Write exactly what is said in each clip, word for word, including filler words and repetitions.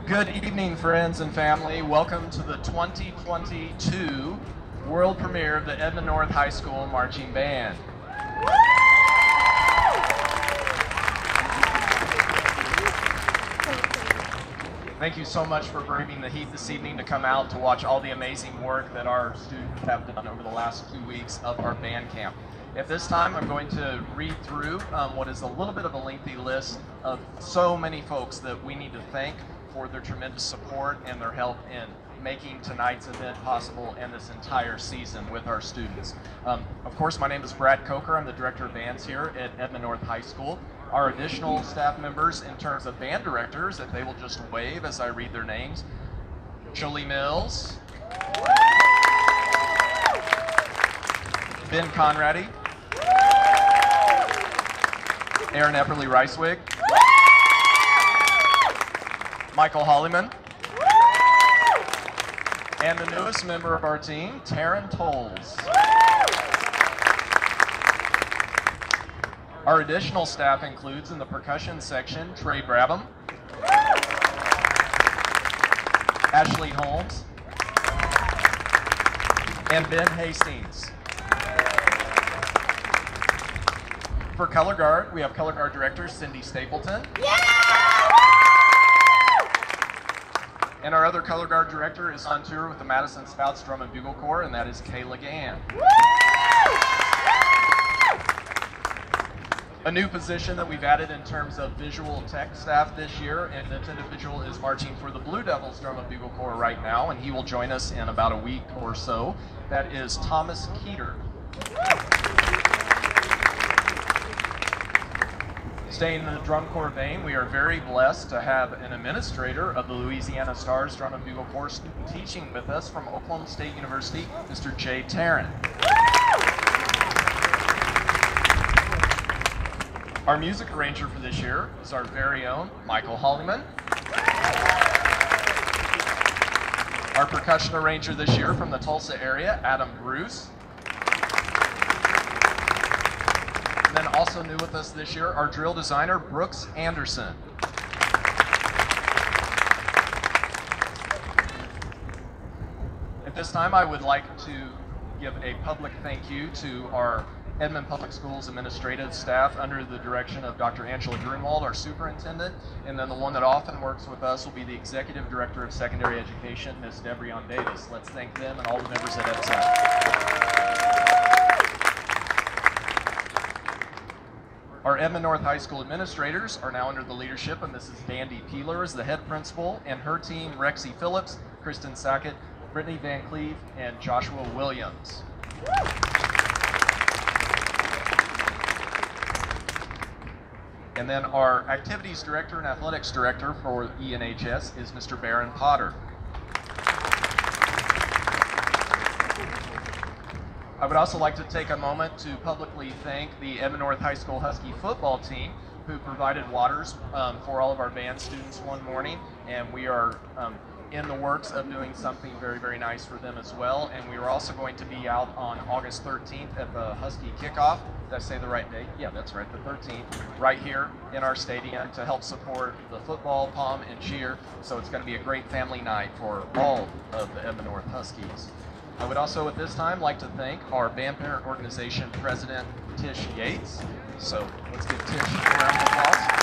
Good evening, friends and family. Welcome to the twenty twenty-two world premiere of the Edmond North High School Marching Band. Thank you so much for braving the heat this evening to come out to watch all the amazing work that our students have done over the last two weeks of our band camp. At this time, I'm going to read through um, what is a little bit of a lengthy list of so many folks that we need to thank for their tremendous support and their help in making tonight's event possible and this entire season with our students. Um, of course, my name is Brad Coker. I'm the Director of Bands here at Edmond North High School. Our additional staff members in terms of band directors, if they will just wave as I read their names: Jolie Mills, Ben Conrady, Aaron Epperly Ricewig, Michael Hollyman, and the newest member of our team, Taryn Tolles. Our additional staff includes in the percussion section, Trey Brabham, Ashley Holmes, and Ben Hastings. For color guard, we have color guard director Cindy Stapleton. Yeah! And our other color guard director is on tour with the Madison Spouts Drum and Bugle Corps, and that is Kayla Gann. A new position that we've added in terms of visual tech staff this year, and this individual is marching for the Blue Devils Drum and Bugle Corps right now, and he will join us in about a week or so. That is Thomas Keeter. Staying in the drum corps vein, we are very blessed to have an administrator of the Louisiana Stars Drum and Bugle Corps student teaching with us from Oklahoma State University, Mister Jay Tarrant. Our music arranger for this year is our very own Michael Hollyman. Our percussion arranger this year from the Tulsa area, Adam Bruce. And then also new with us this year, our drill designer, Brooks Anderson. At this time, I would like to give a public thank you to our Edmond Public Schools administrative staff under the direction of Doctor Angela Grunwald, our superintendent, and then the one that often works with us will be the executive director of secondary education, Miz Debrion Davis. Let's thank them and all the members at EdSec. Our Edmond North High School administrators are now under the leadership of Missus Dandy Peeler as the head principal, and her team, Rexy Phillips, Kristen Sackett, Brittany Van Cleve, and Joshua Williams. And then our activities director and athletics director for E N H S is Mister Barron Potter. I would also like to take a moment to publicly thank the Edmond North High School Husky football team who provided waters um, for all of our band students one morning, and we are um, in the works of doing something very, very nice for them as well. And we are also going to be out on August thirteenth at the Husky kickoff. Did I say the right date? Yeah, that's right, the thirteenth, right here in our stadium to help support the football, pom, and cheer. So it's going to be a great family night for all of the Edmond North Huskies. I would also at this time like to thank our band parent organization president, Tish Yates. So let's give Tish a round of applause.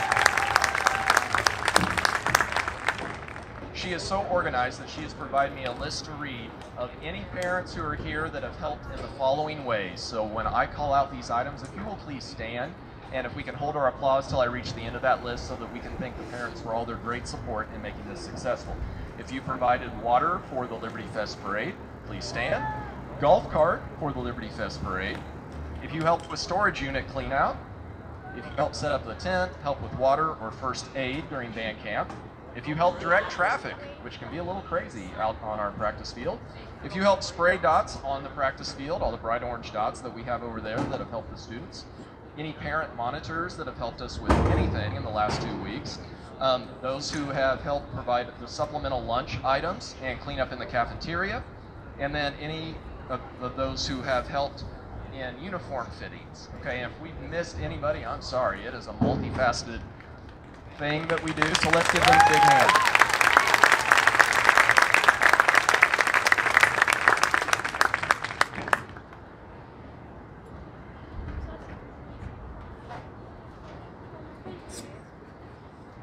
She is so organized that she has provided me a list to read of any parents who are here that have helped in the following ways. So when I call out these items, if you will please stand, and if we can hold our applause till I reach the end of that list so that we can thank the parents for all their great support in making this successful. If you provided water for the Liberty Fest Parade, please stand. Golf cart for the Liberty Fest Parade. If you helped with storage unit clean out, if you helped set up the tent, help with water or first aid during band camp, if you help direct traffic, which can be a little crazy out on our practice field, if you help spray dots on the practice field, all the bright orange dots that we have over there that have helped the students, any parent monitors that have helped us with anything in the last two weeks, um, those who have helped provide the supplemental lunch items and clean up in the cafeteria, and then any of, of those who have helped in uniform fittings. Okay, and if we've missed anybody, I'm sorry. It is a multifaceted thing that we do, so let's give them a big hand.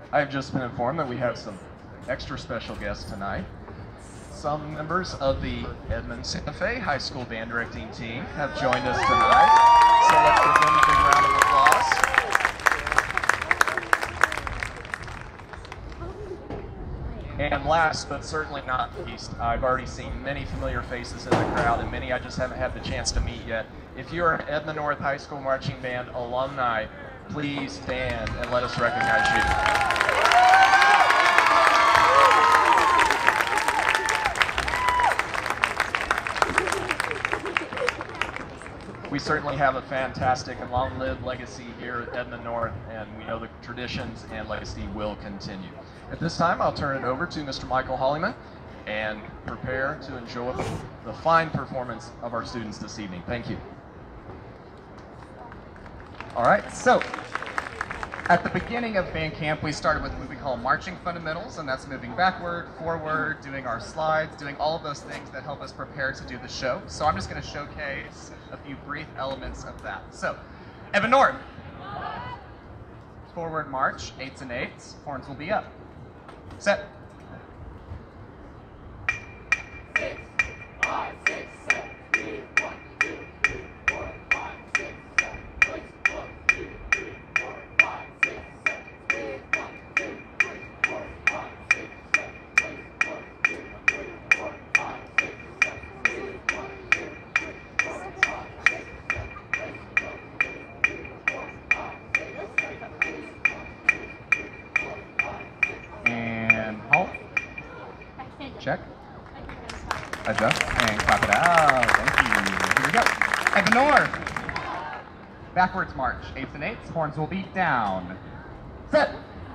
I have just been informed that we have some extra special guests tonight. Some members of the Edmond Santa Fe High School band directing team have joined us tonight. So let's give them a big round of applause. And last but certainly not least, I've already seen many familiar faces in the crowd and many I just haven't had the chance to meet yet. If you are an Edmond North High School Marching Band alumni, please stand and let us recognize you. We certainly have a fantastic and long-lived legacy here at Edmond North, and we know the traditions and legacy will continue. At this time, I'll turn it over to Mister Michael Hollyman and prepare to enjoy the fine performance of our students this evening. Thank you. All right, so at the beginning of band camp, we started with what we call marching fundamentals, and that's moving backward, forward, doing our slides, doing all of those things that help us prepare to do the show. So I'm just going to showcase a few brief elements of that. So, Edmond North. Forward march, eights and eights, horns will be up. Set. Six, five, six, seven, three, one, two, three, four, five, six, seven, six, one, two, three, four, five, six, seven, three, one, two, three, four, five, six, seven, six, one, two, three, four, five, six, seven, three, one, two, three, four, five, six, seven, six, one, two, three, four, five, six, seven, three, one, two, three, four, five, six, And halt. Check. Adjust and clap it out. Thank you. Here we go. Edmond North. Backwards march. Eights and eights. Horns will be down. Set.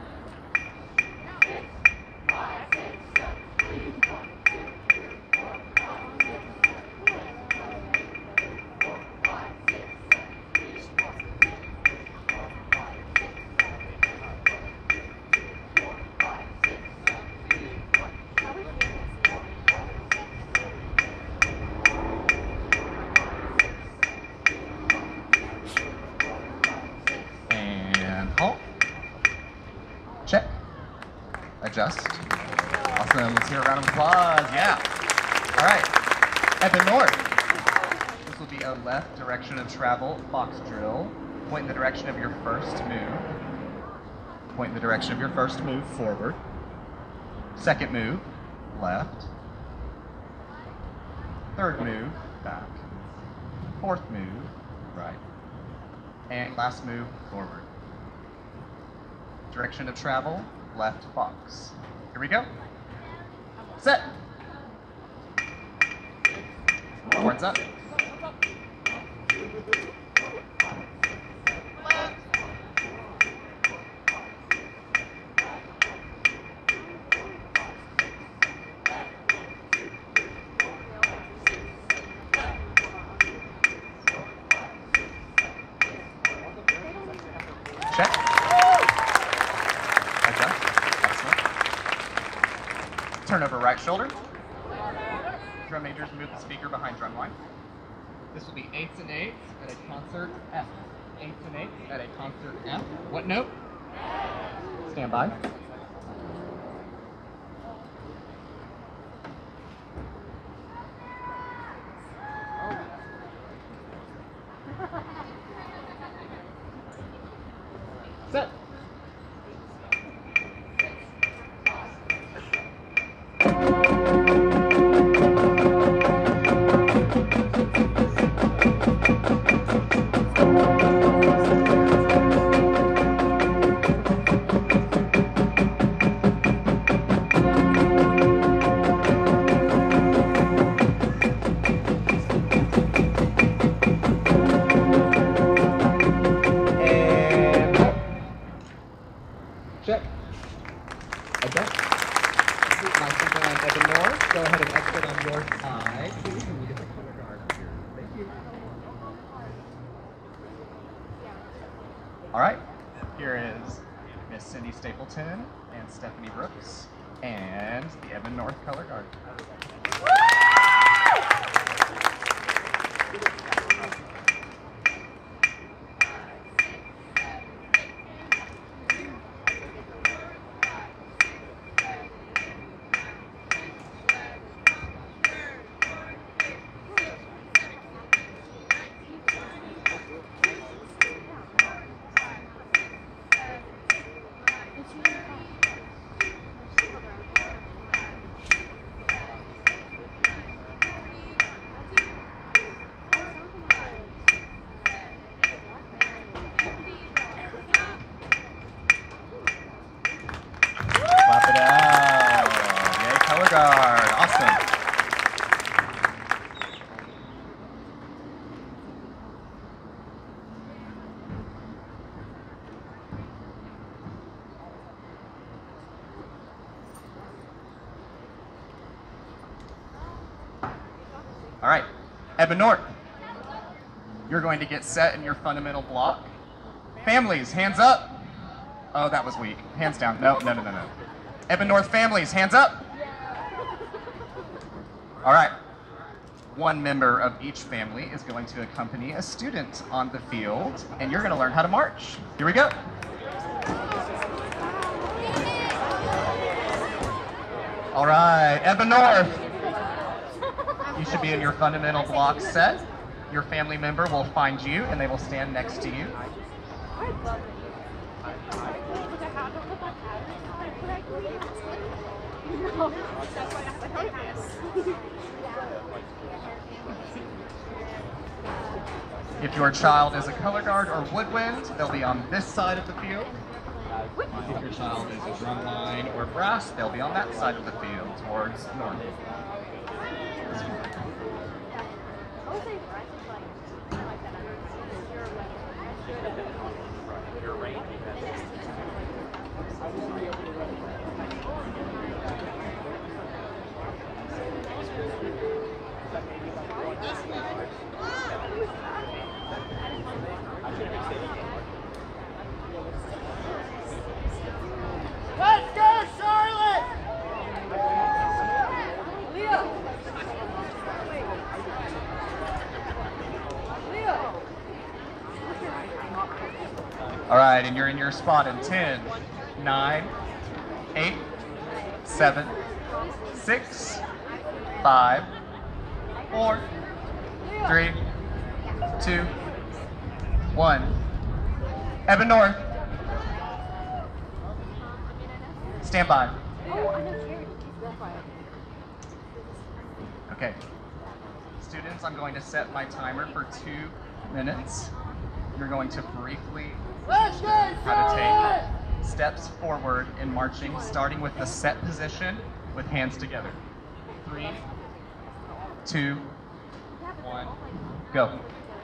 Check. Adjust. Awesome. Let's hear a round of applause. Yeah. All right. Edmond North. This will be a left direction of travel box drill. Point in the direction of your first move. Point in the direction of your first move forward. Second move, left. Third move, back. Fourth move, right. And last move, forward. Direction of travel, left box. Here we go. Set. Horns up. Check. Adjust. Excellent. Turn over right shoulder. Drum majors move the speaker behind drum line. This will be eights and eights at a concert F. Eights and eights at a concert F. What note? Stand by. Set. Check. Adjust. Nice and blank. Edmond North. Go ahead and exit on your side. Please, and we get the color guard up here. Thank you. All right. Here is Miss Cindy Stapleton and Stephanie Brooks and the Edmond North color guard. guard. Awesome. All right, Edmond North, you're going to get set in your fundamental block. Families, hands up. Oh, that was weak. Hands down. No, no, no, no, no. Edmond North families, hands up. All right. One member of each family is going to accompany a student on the field, and you're going to learn how to march. Here we go. All right, Edmond North. You should be in your fundamental block set. Your family member will find you, and they will stand next to you. If your child is a color guard or woodwind, they'll be on this side of the field. If your child is a drumline or brass, they'll be on that side of the field, towards north. Let's go, Charlotte! All right, and you're in your spot in ten, nine, eight, seven, six, five, four, three, two, one. Edmond North. Stand by. Okay. Students, I'm going to set my timer for two minutes. You're going to briefly Let's go, how to Charlotte! take steps forward in marching, starting with the set position with hands together. Three, two, one, go.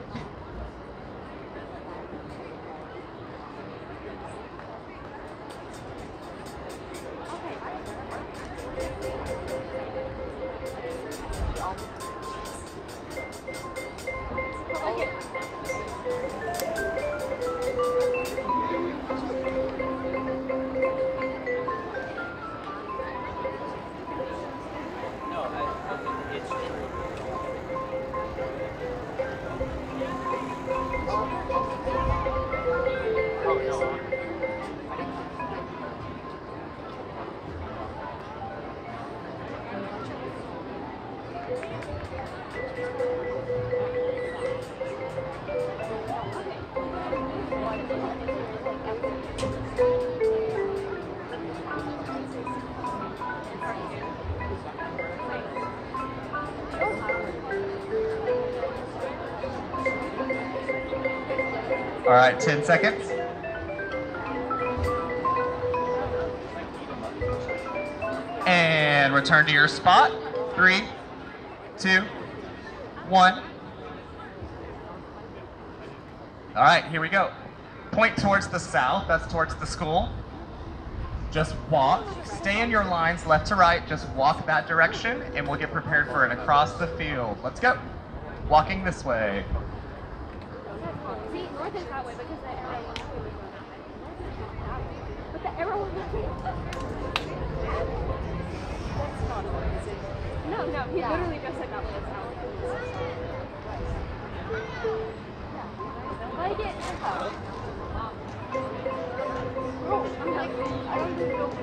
All right, ten seconds. And return to your spot. Three, two, one. All right, here we go. Point towards the south, that's towards the school. Just walk, stay in your lines left to right, just walk that direction, and we'll get prepared for an across the field. Let's go. Walking this way. See, north is that way because the arrow wants to go that way. But the arrow wants to That's not amazing. No, no, he yeah. literally just said that was out. Yeah. Like it. Oh, I'm like, I don't even know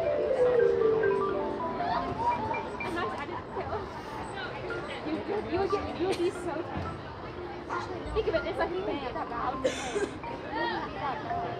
You would get would be so tight. Think of it, it's like a band that loud. It wouldn't be that bad.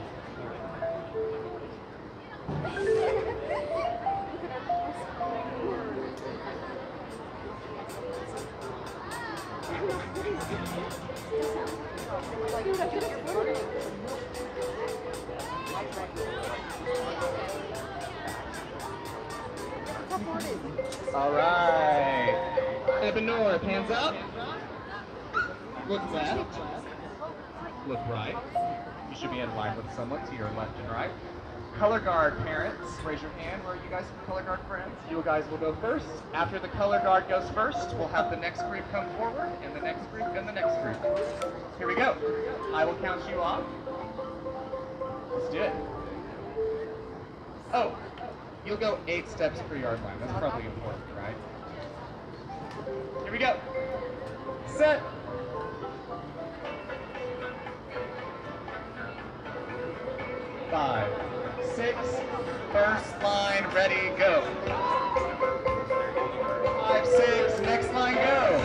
All right. Edmond North, hands up. Look left. Look right. You should be in line with someone to your left and right. Color guard parents, raise your hand. Where are you guys from color guard friends? You guys will go first. After the color guard goes first, we'll have the next group come forward, and the next group, and the next group. Here we go. I will count you off. Let's do it. Oh, you'll go eight steps per yard line. That's probably important, right? Here we go. Set. Five, six, first line, ready, go. Five, six, next line, go.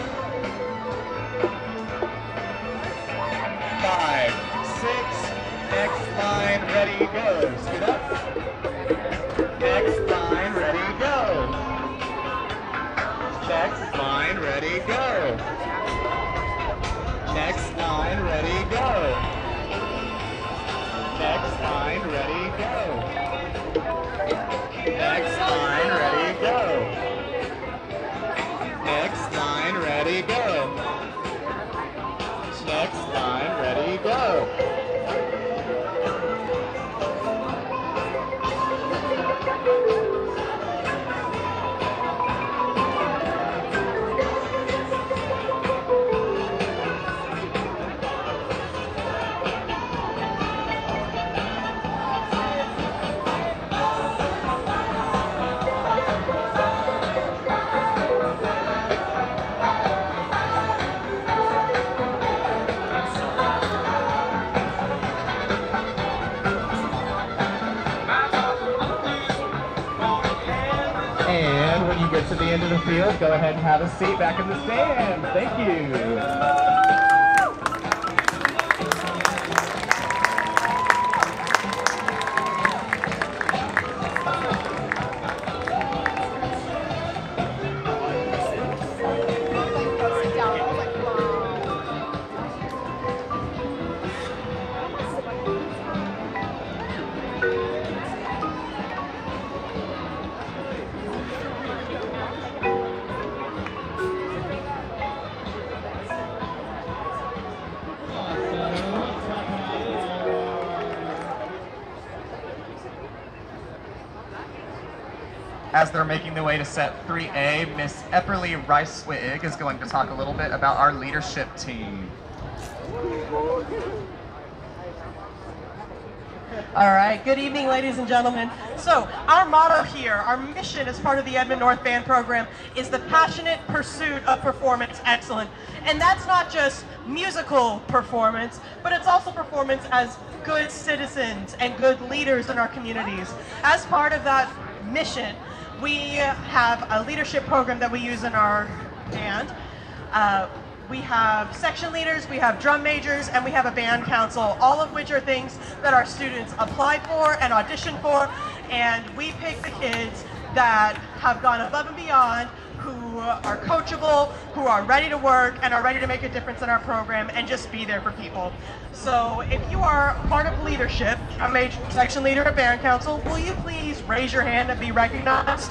Five, six, next line, ready, go. Scoot up. Next line, ready, go. Next line, ready, go. Next line, ready, go. Next line, ready, go. Next line, ready, go. Next line, ready, go. Next line, ready, go. Get to the end of the field, go ahead and have a seat back in the stand. Thank you. As they're making their way to set three A, Miss Epperly Rice-Wittig is going to talk a little bit about our leadership team. All right, good evening, ladies and gentlemen. So our motto here, our mission as part of the Edmond North Band program is the passionate pursuit of performance excellence. And that's not just musical performance, but it's also performance as good citizens and good leaders in our communities. As part of that mission, we have a leadership program that we use in our band. Uh, we have section leaders, we have drum majors, and we have a band council, all of which are things that our students apply for and audition for, and we pick the kids that have gone above and beyond, who are coachable, who are ready to work, and are ready to make a difference in our program and just be there for people. So if you are part of leadership, a major section leader at band council, will you please raise your hand and be recognized?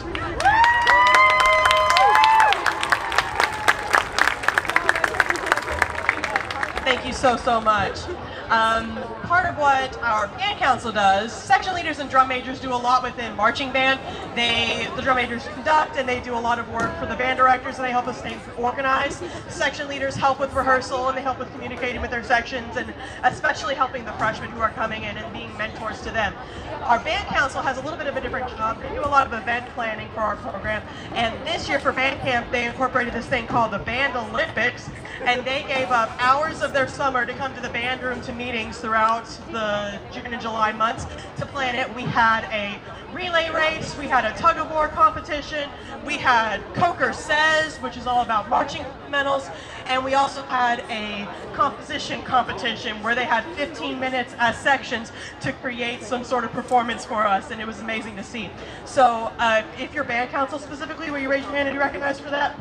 Thank you so, so much. Um, part of what our band council does, section leaders and drum majors do a lot within marching band. They, the drum majors conduct, and they do a lot of work for the band directors, and they help us stay organized. Section leaders help with rehearsal, and they help with communicating with their sections, and especially helping the freshmen who are coming in and being mentors to them. Our band council has a little bit of a different job. They do a lot of event planning for our program, and this year for band camp, they incorporated this thing called the Band Olympics, and they gave up hours of their summer to come to the band room to meetings throughout the June and July months to plan it. We had a relay race, we had a tug of war competition, we had Coker Says, which is all about marching fundamentals, and we also had a composition competition where they had fifteen minutes as sections to create some sort of performance for us, and it was amazing to see. So uh, if you're band council specifically, will you raise your hand and be recognized for that?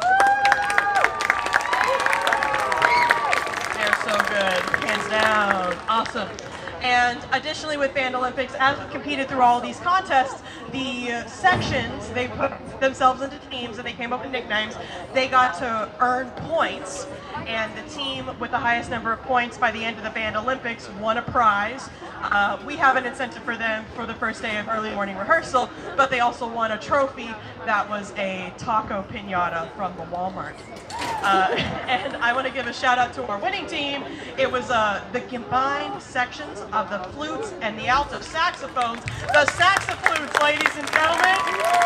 They're so good, hands down, awesome. And additionally with Band Olympics, as we competed through all of these contests, the uh, sections, they put themselves into teams and they came up with nicknames. They got to earn points, and the team with the highest number of points by the end of the Band Olympics won a prize. Uh, we have an incentive for them for the first day of early morning rehearsal, but they also won a trophy that was a taco piñata from the Walmart. Uh, and I want to give a shout out to our winning team. It was uh, the combined sections of the flutes and the alto saxophones. The saxoflutes, ladies and gentlemen.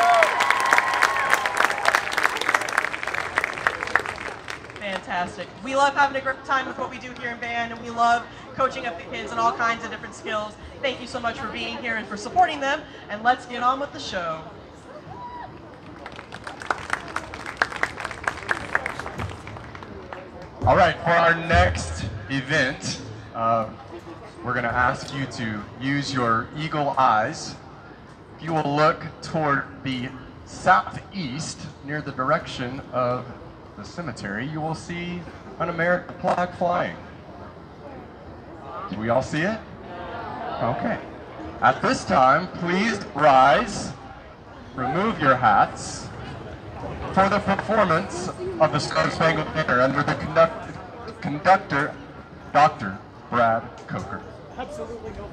Fantastic. We love having a great time with what we do here in band, and we love coaching up the kids in all kinds of different skills. Thank you so much for being here and for supporting them, and let's get on with the show. All right, for our next event, uh, we're going to ask you to use your eagle eyes. If you will look toward the southeast, near the direction of the cemetery, you will see an American flag flying. Do we all see it? Okay. At this time, please rise, remove your hats, for the performance of the Star Spangled Banner under the conduct conductor, Doctor Brad Coker. Absolutely no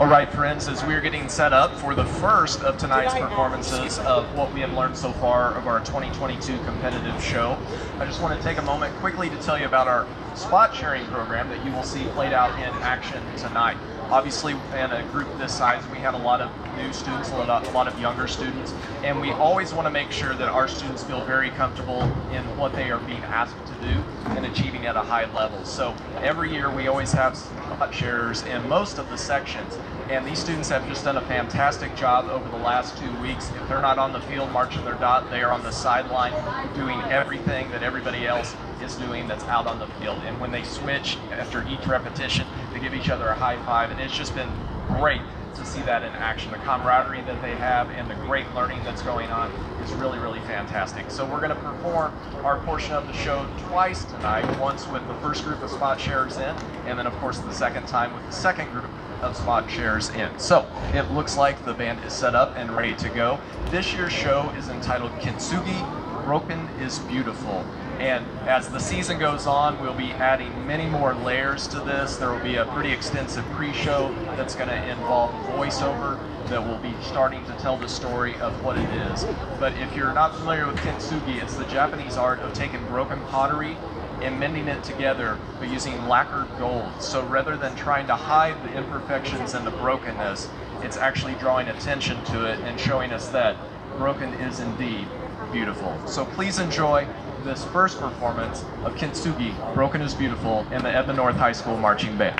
All right, friends, as we're getting set up for the first of tonight's performances of what we have learned so far of our twenty twenty-two competitive show, I just want to take a moment quickly to tell you about our spot sharing program that you will see played out in action tonight. Obviously, in a group this size, we have a lot of new students, a lot, a lot of younger students, and we always want to make sure that our students feel very comfortable in what they are being asked to do and achieving at a high level. So every year we always have spot sharers in most of the sections, and these students have just done a fantastic job over the last two weeks. If they're not on the field marching their dot, they are on the sideline doing everything that everybody else is doing that's out on the field. And when they switch after each repetition, they give each other a high five, and it's just been great to see that in action. The camaraderie that they have and the great learning that's going on is really, really fantastic. So we're going to perform our portion of the show twice tonight, once with the first group of spot sharers in, and then of course the second time with the second group of spot sharers in. So it looks like the band is set up and ready to go. This year's show is entitled Kintsugi, Broken is Beautiful. And as the season goes on, we'll be adding many more layers to this. There will be a pretty extensive pre-show that's going to involve voiceover that will be starting to tell the story of what it is. But if you're not familiar with kintsugi, it's the Japanese art of taking broken pottery and mending it together but using lacquered gold. So rather than trying to hide the imperfections and the brokenness, it's actually drawing attention to it and showing us that broken is indeed beautiful. So please enjoy this first performance of Kintsugi, Broken is Beautiful, in the Edmond North High School Marching Band.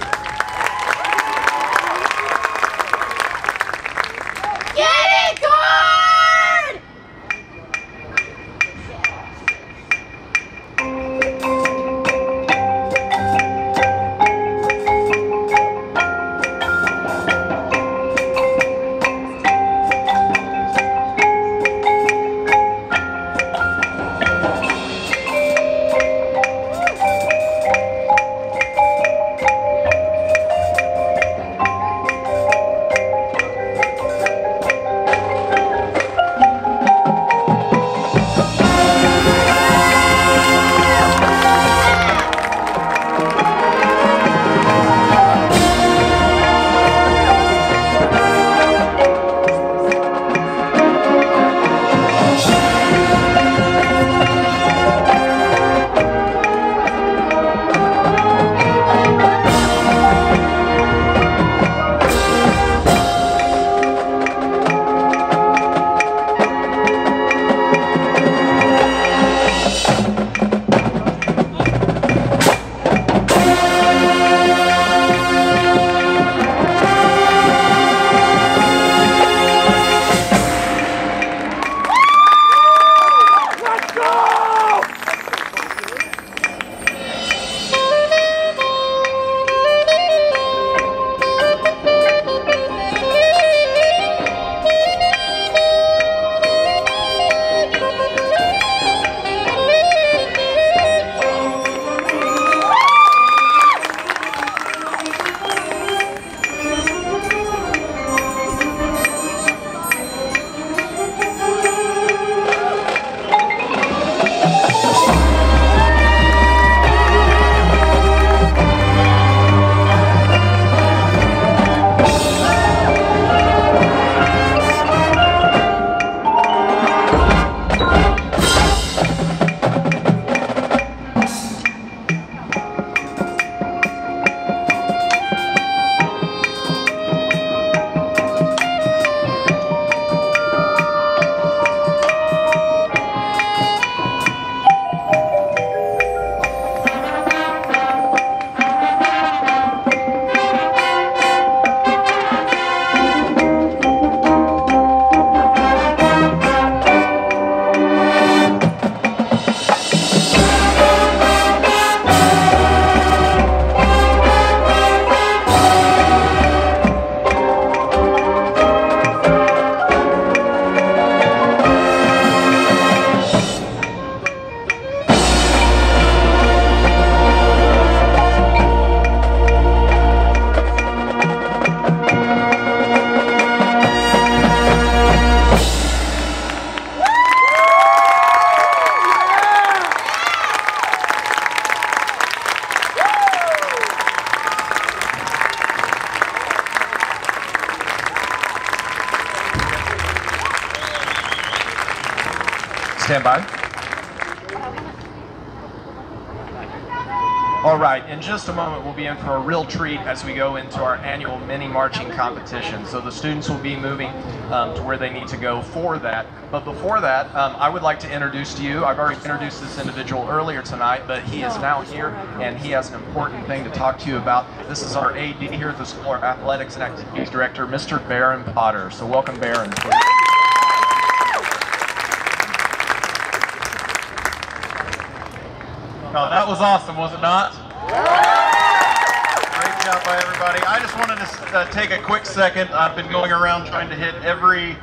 Get it, guard! Yeah. Stand by. All right, in just a moment, we'll be in for a real treat as we go into our annual mini marching competition. So the students will be moving um, to where they need to go for that. But before that, um, I would like to introduce to you, I've already introduced this individual earlier tonight, but he is now here and he has an important thing to talk to you about. This is our A D here at the school, our Athletics and Activities Director, Mister Baron Potter. So welcome, Baron. Oh, that was awesome, was it not? Great job by everybody. I just wanted to uh, take a quick second. I've been going around trying to hit every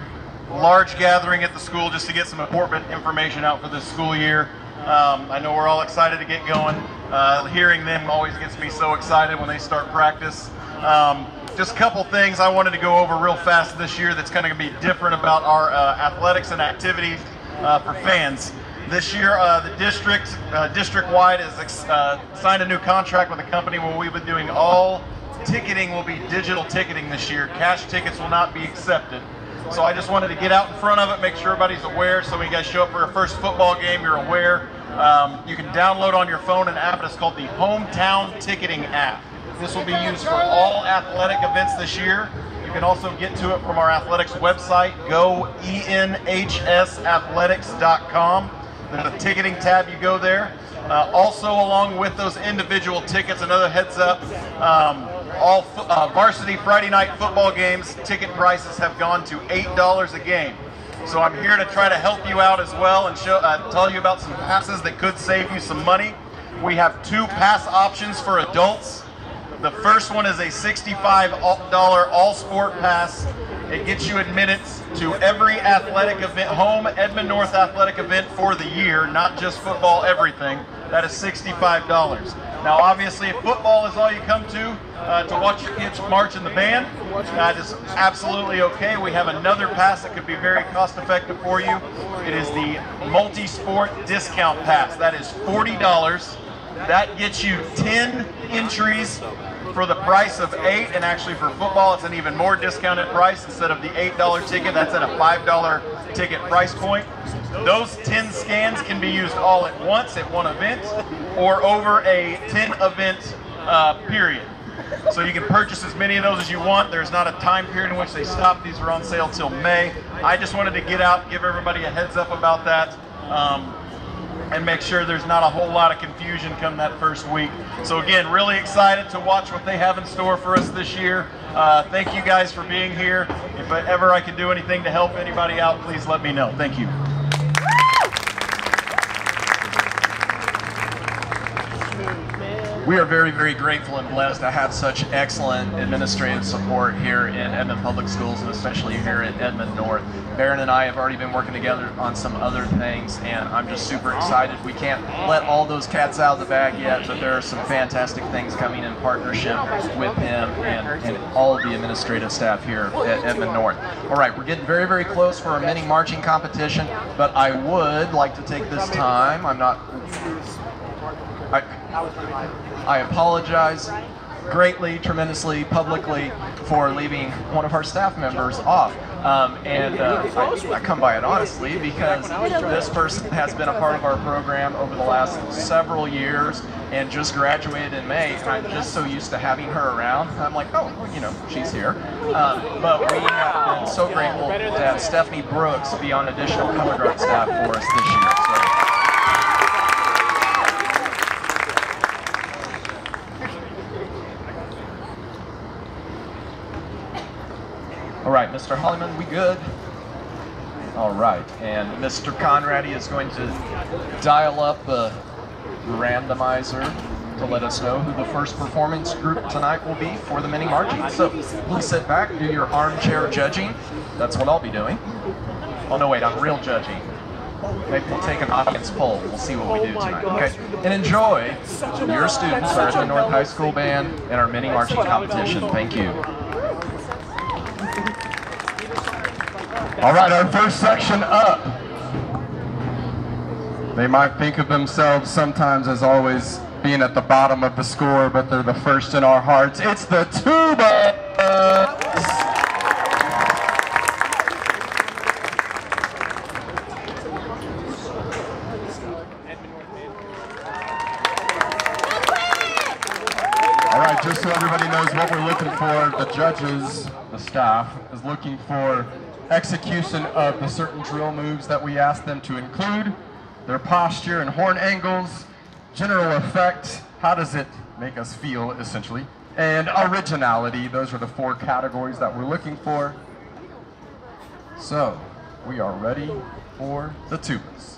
large gathering at the school just to get some important information out for this school year. Um, I know we're all excited to get going. Uh, hearing them always gets me so excited when they start practice. Um, just a couple things I wanted to go over real fast this year that's kind of going to be different about our uh, athletics and activities uh, for fans. This year, uh, the district, uh, district-wide, has uh, signed a new contract with a company where we've been doing all ticketing will be digital ticketing this year. Cash tickets will not be accepted. So I just wanted to get out in front of it, make sure everybody's aware. So when you guys show up for your first football game, you're aware. Um, you can download on your phone an app. It's called the Hometown Ticketing app. This will be used for all athletic events this year. You can also get to it from our athletics website, go E N H S athletics dot com. There's a ticketing tab, you go there. Uh, also, along with those individual tickets, another heads up, um, all uh, varsity Friday night football games, ticket prices have gone to eight dollars a game. So I'm here to try to help you out as well and show, uh, tell you about some passes that could save you some money. We have two pass options for adults. The first one is a sixty-five dollar all-sport pass. It gets you admitted to every athletic event, home Edmond North athletic event for the year, not just football, everything. That is sixty-five dollars. Now, obviously, if football is all you come to, uh, to watch your kids march in the band, that is absolutely okay. We have another pass that could be very cost-effective for you. It is the multi-sport discount pass. That is forty dollars. That gets you ten entries for the price of eight, and actually for football it's an even more discounted price. Instead of the eight dollar ticket, that's at a five dollar ticket price point. Those ten scans can be used all at once at one event or over a ten event uh, period. So you can purchase as many of those as you want. There's not a time period in which they stop. These are on sale till May. I just wanted to get out and give everybody a heads up about that. Um, and make sure there's not a whole lot of confusion come that first week. So again, really excited to watch what they have in store for us this year. Uh, thank you guys for being here. If ever I can do anything to help anybody out, please let me know. Thank you. We are very, very grateful and blessed to have such excellent administrative support here in Edmond Public Schools, and especially here at Edmond North. Baron and I have already been working together on some other things, and I'm just super excited. We can't let all those cats out of the bag yet, but there are some fantastic things coming in partnership with him and, and all of the administrative staff here at Edmond North. All right, we're getting very, very close for our mini marching competition, but I would like to take this time, I'm not... I, I apologize greatly, tremendously, publicly for leaving one of our staff members off. Um, and uh, I, I come by it honestly because this person has been a part of our program over the last several years and just graduated in May, and I'm just so used to having her around. I'm like, oh, well, you know, she's here. Um, but we have been so grateful to have Stephanie Brooks be on additional color guard staff for us this year. So. All right, Mister Hollyman, we good? All right, and Mister Conrady is going to dial up a randomizer to let us know who the first performance group tonight will be for the mini marching. So please sit back, do your armchair judging. That's what I'll be doing. Oh no, wait, I'm real judging. Maybe we'll take an audience poll. We'll see what we do tonight, okay? And enjoy your students, our Edmond North High School Band, and our mini marching competition. Thank you. All right, our first section up. They might think of themselves sometimes as always being at the bottom of the score, but they're the first in our hearts. It's the tuba. judges, the staff, is looking for execution of the certain drill moves that we ask them to include, their posture and horn angles, general effect, how does it make us feel, essentially, and originality. Those are the four categories that we're looking for. So, we are ready for the tubas.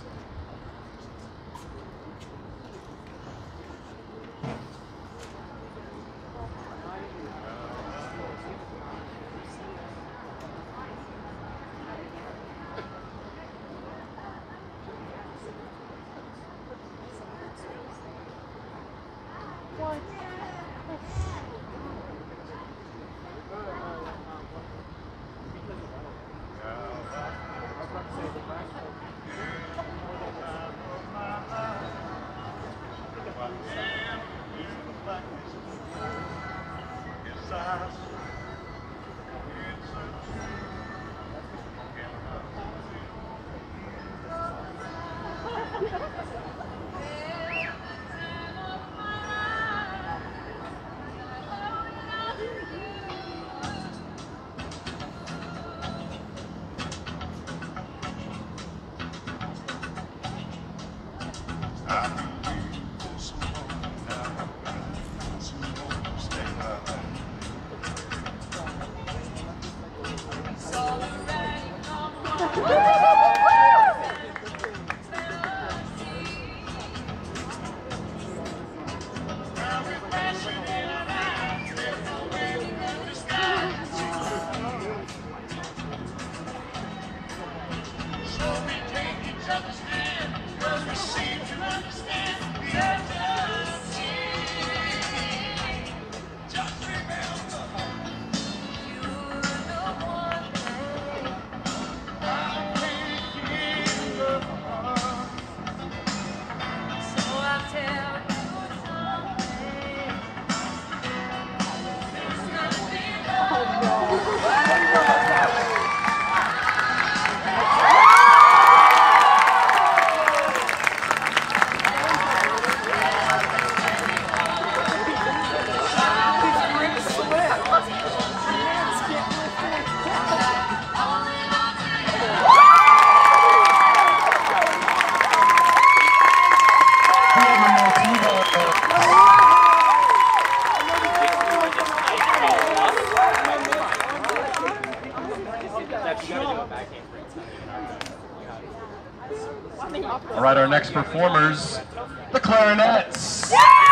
All right, our next performers, the clarinets.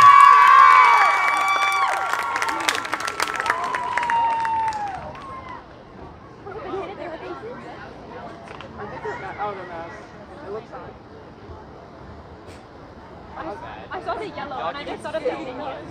I saw the yellow and I just thought of the minions.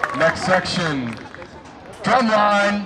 Next section, drumline.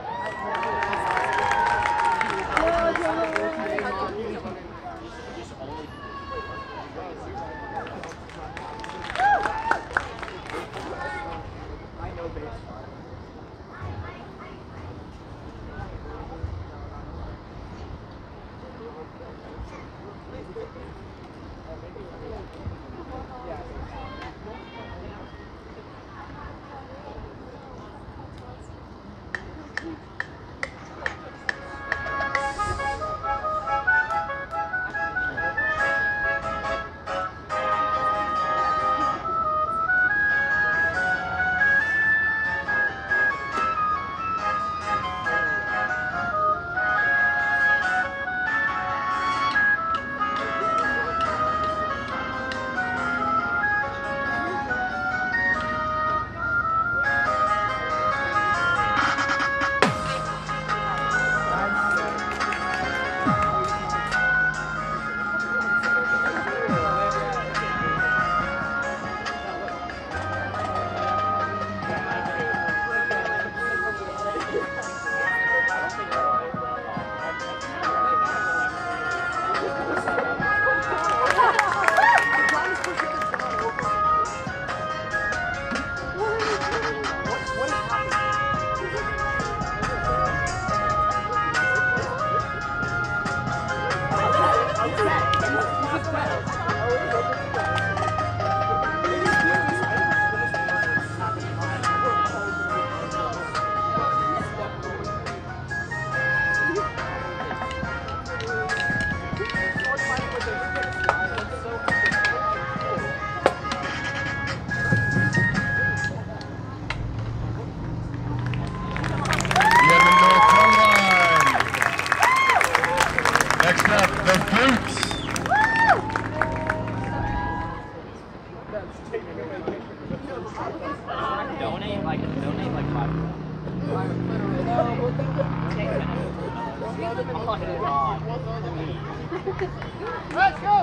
Donate like donate like five. Let's go,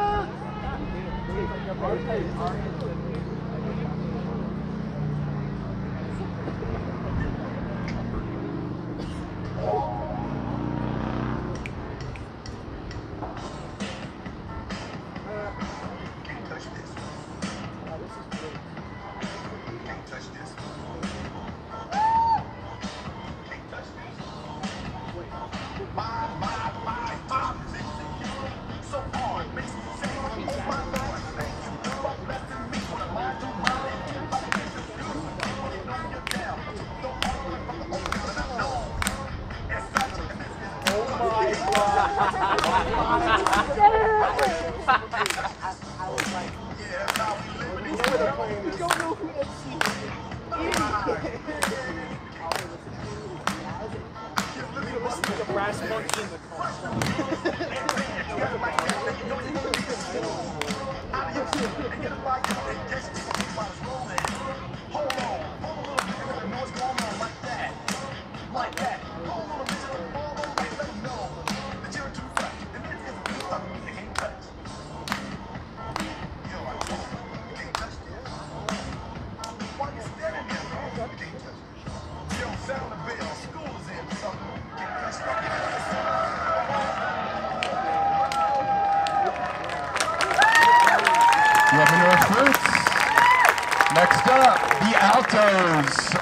Next up, the altos.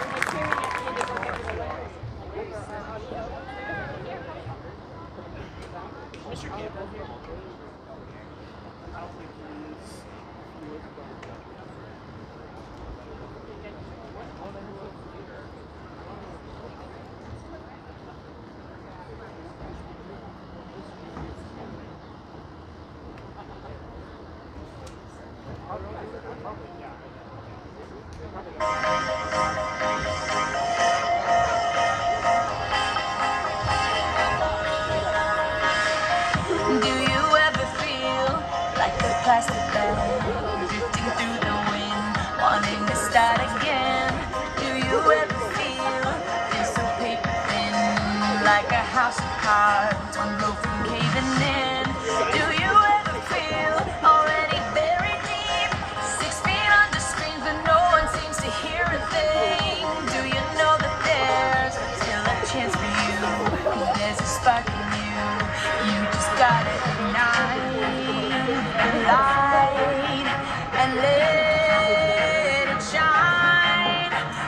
Six feet under screens, but no one seems to hear a thing.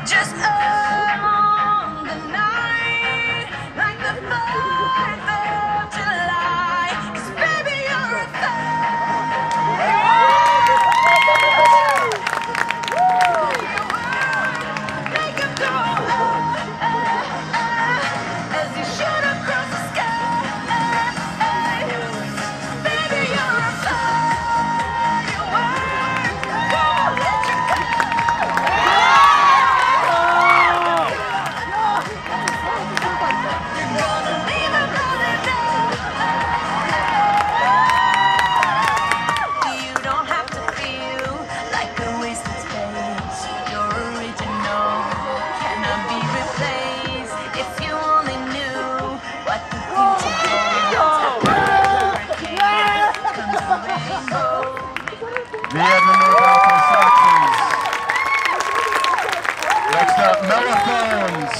Just on the night, like the fourth of July. 'Cause baby, you're a make 'em go oh, oh, oh, as you shoot across the sky. Baby, you're a firework. Come on, let your The Edmond North Alto Saxons. Next up, mellophones.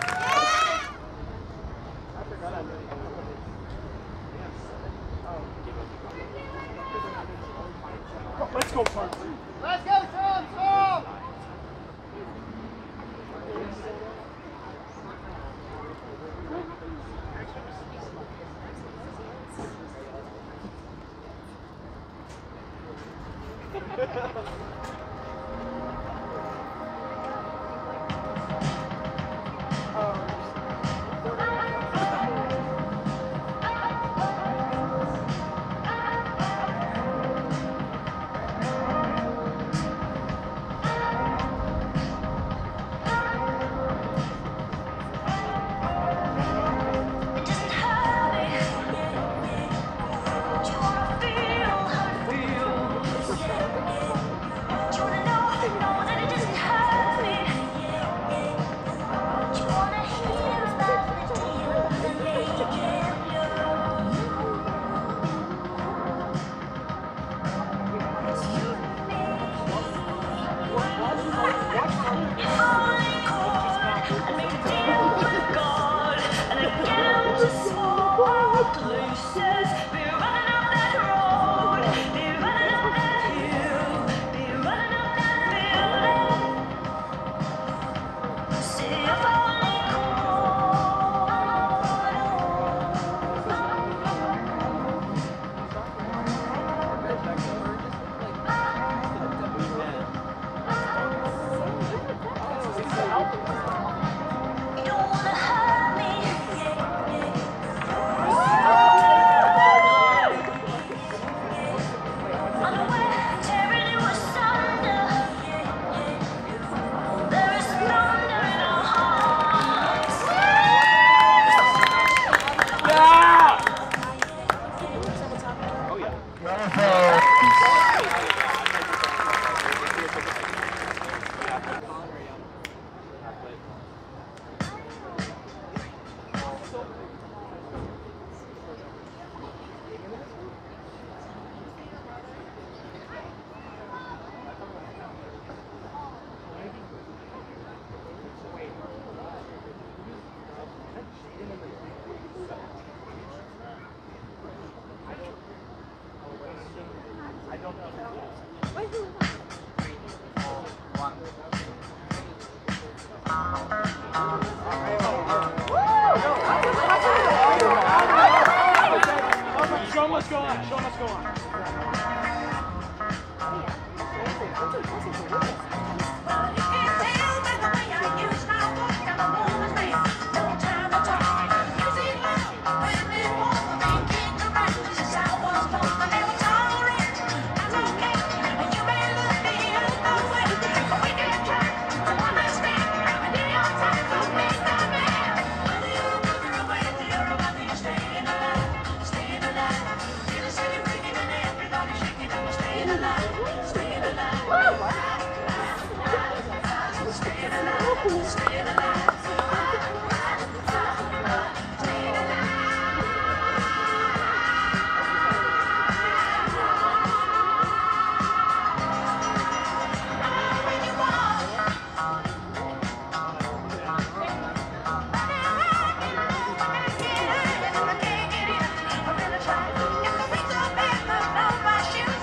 Let's go, Tom. Let's go, Tom, Tom! Show must go on. Show must go on.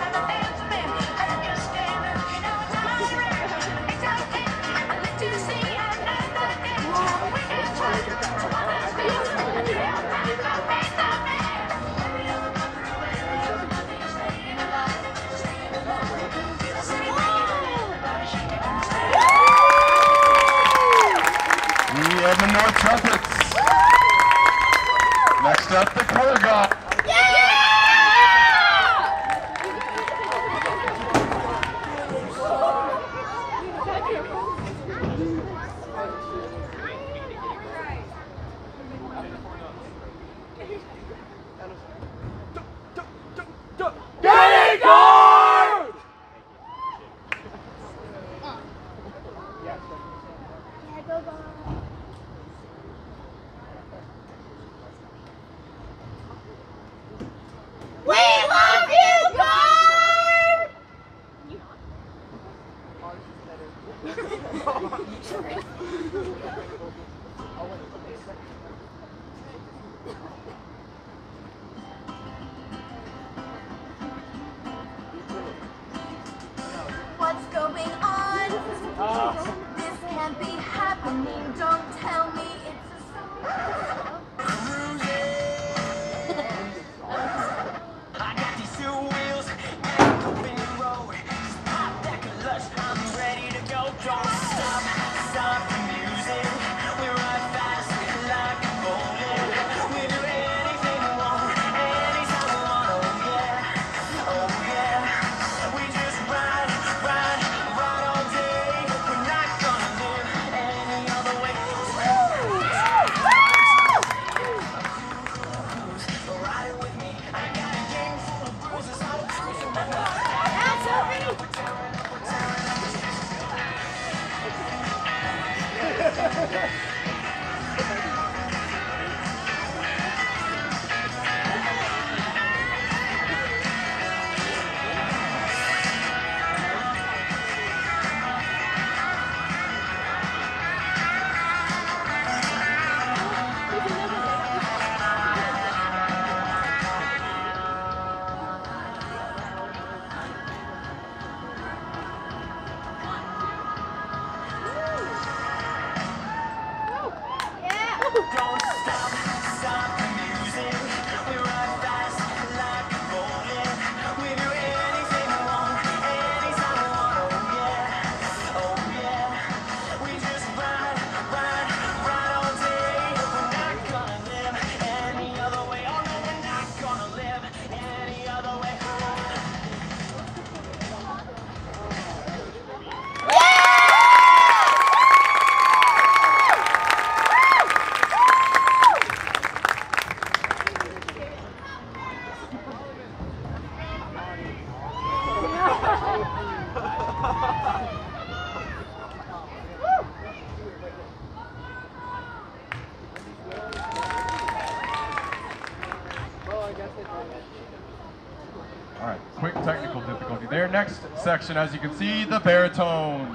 To see Edmond North trumpets. Next up, the color guard. What's going on? This can't be happening. Don't tell me it's a song. I got these two wheels and open the road. Just pop that clutch. I'm ready to go. Don't stop, stop the music. We ride fast like a bullet. We do anything we want, anytime we want. Oh yeah, oh yeah. We just ride, ride, ride all day. We're not gonna live any other way. Ride with me. I got a gang full of bruises. I'm cruising. That's okay. We're tearing up, we're tearing up. Don't stop, stop the music. We ride fast like a bullet. We do anything we want, anytime we want. Oh yeah, oh yeah. We just ride, ride, ride all day. We're not gonna live any other way. Oh no, we're not gonna live any other way. All right, quick technical difficulty there. Next section, as you can see, the baritones.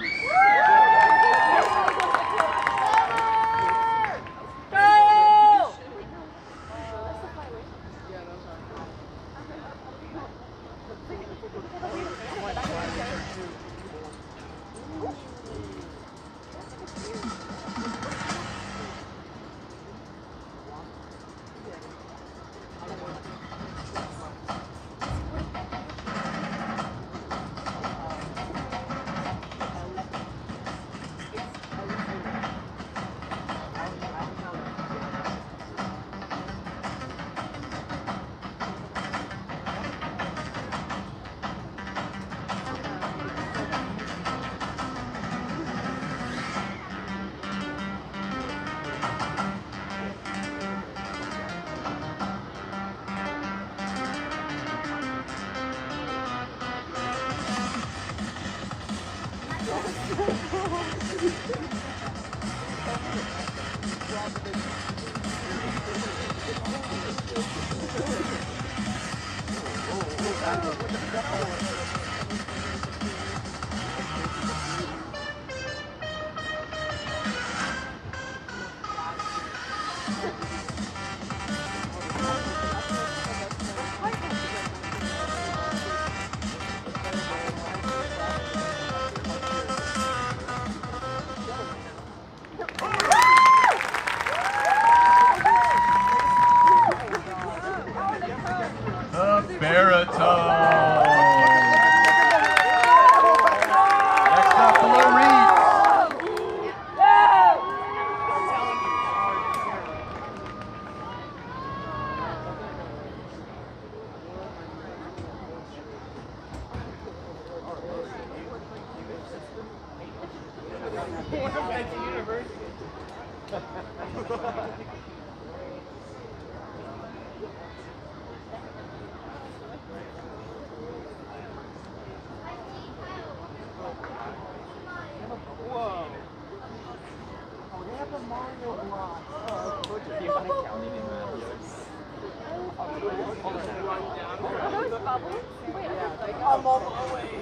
The baritone. Next up, the low reeds. I'm all the way.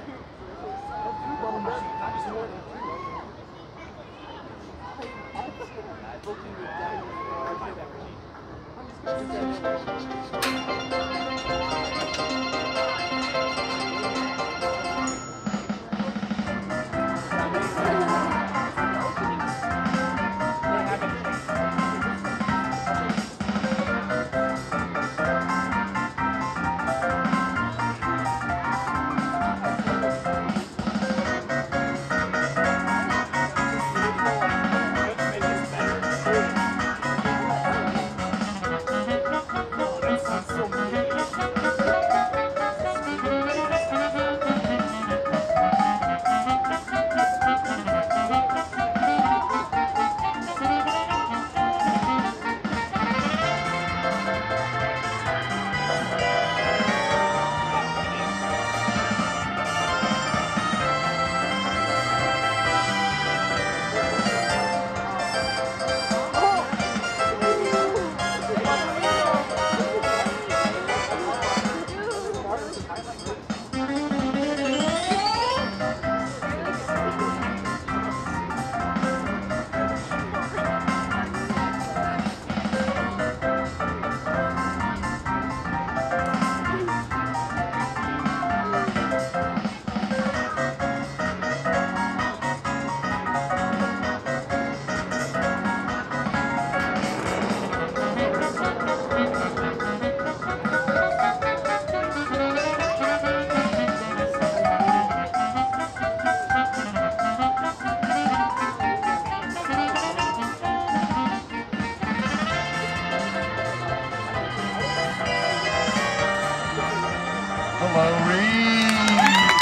Hello, Reed.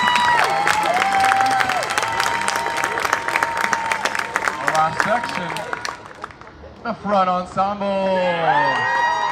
The last section, the front ensemble.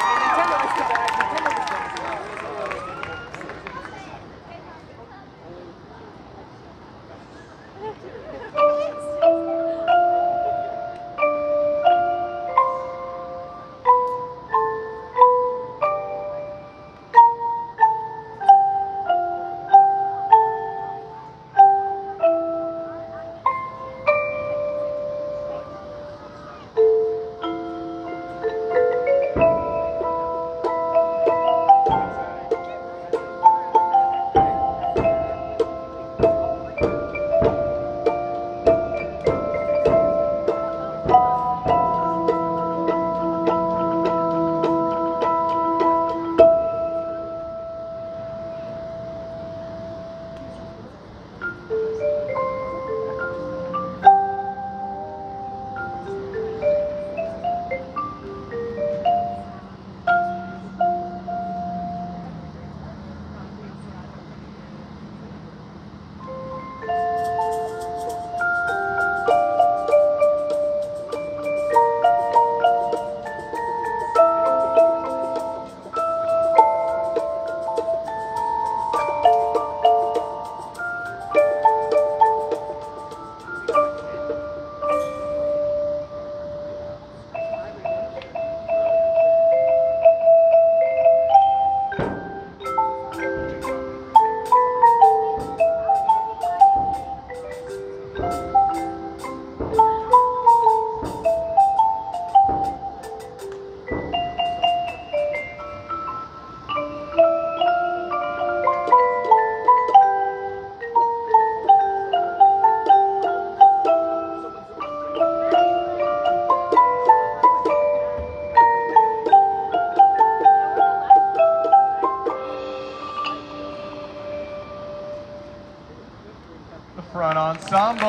Front ensemble.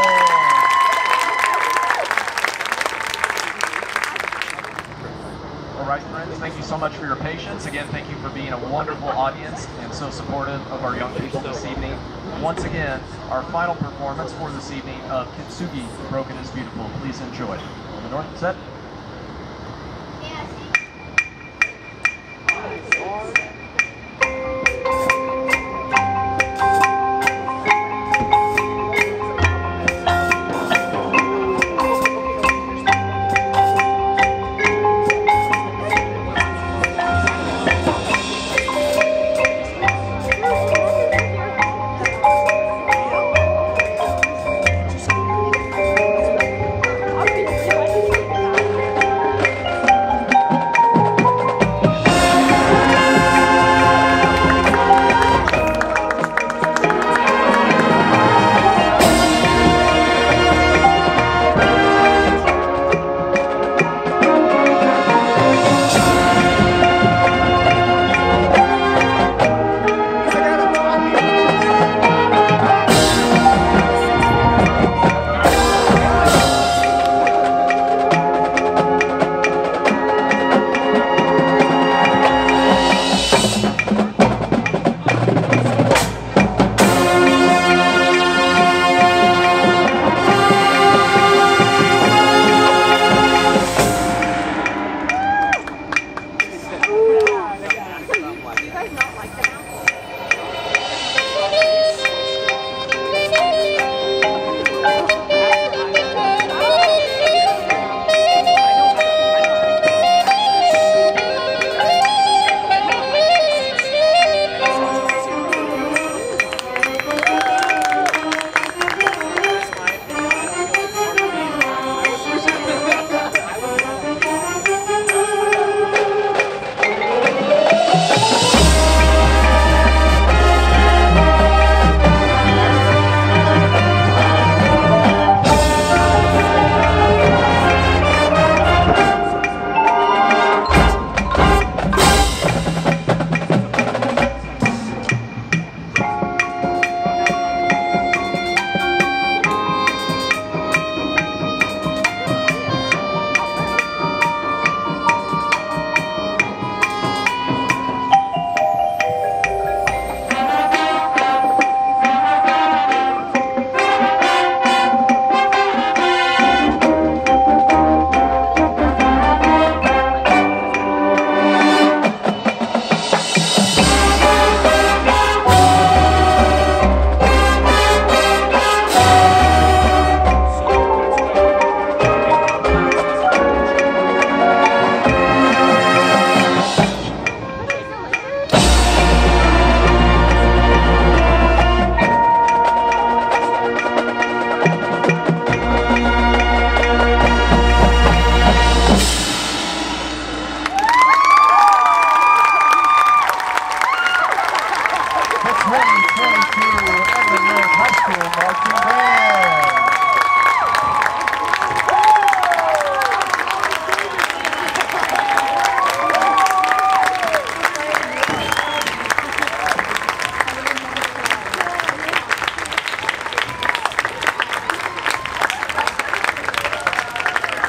All right, friends, thank you so much for your patience. Again, thank you for being a wonderful audience and so supportive of our young people this evening. Once again, our final performance for this evening of Kintsugi, Broken is Beautiful. Please enjoy. On the north set.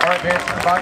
right, band, stand by.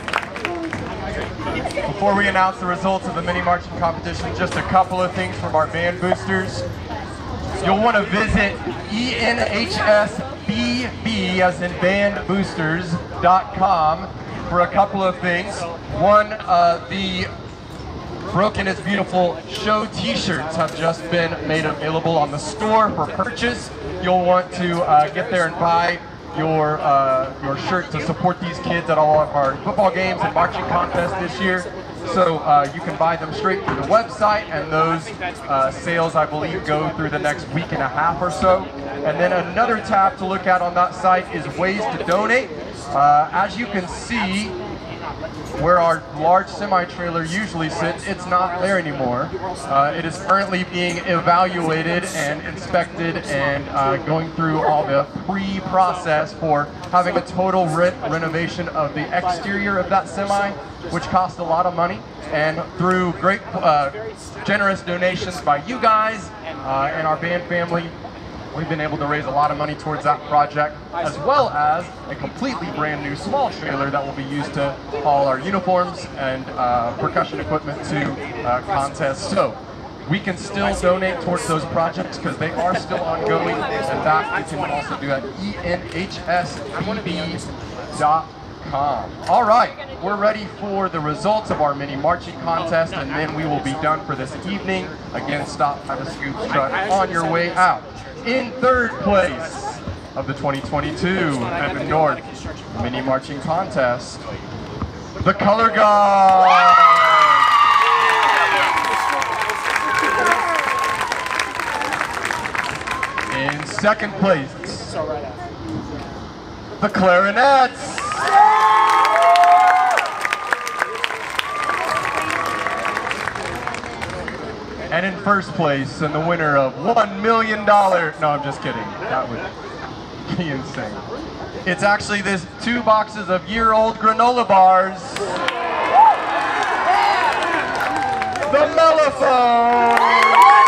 Before we announce the results of the mini marching competition, just a couple of things from our band boosters. You'll want to visit E N H S B B, as in band boosters dot com, for a couple of things. One, uh, the Broken is Beautiful show t-shirts have just been made available on the store for purchase. You'll want to uh, get there and buy your uh, your shirt to support these kids at all of our football games and marching contests this year. So uh, you can buy them straight through the website, and those uh, sales, I believe, go through the next week and a half or so. And then another tab to look at on that site is ways to donate. Uh, as you can see, where our large semi-trailer usually sits, it's not there anymore. Uh, it is currently being evaluated and inspected and uh, going through all the pre-process for having a total re renovation of the exterior of that semi, which cost a lot of money. And through great, uh, generous donations by you guys uh, and our band family, we've been able to raise a lot of money towards that project, as well as a completely brand new small trailer that will be used to haul our uniforms and uh, percussion equipment to uh, contests. So we can still donate towards those projects because they are still ongoing, and that you can also do at E N H S B B dot com. All right, we're ready for the results of our mini marching contest, and then we will be done for this evening. Again, stop by the Scoop truck on your way out. In third place of the twenty twenty-two Edmond North Mini Marching Contest, the Color Guard. In second place, the Clarinets. And in first place, and the winner of one million dollars, no, I'm just kidding, that would be insane. It's actually this two boxes of year-old granola bars, the Mellophone.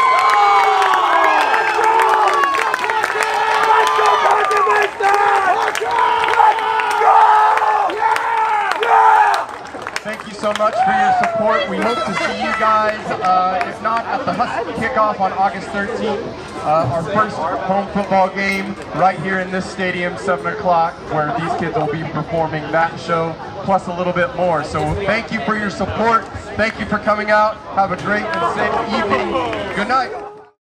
Thank you so much for your support. We hope to see you guys, uh, if not at the Husky kickoff on August thirteenth, uh, our first home football game right here in this stadium, seven o'clock, where these kids will be performing that show, plus a little bit more. So thank you for your support. Thank you for coming out. Have a great and safe evening. Good night.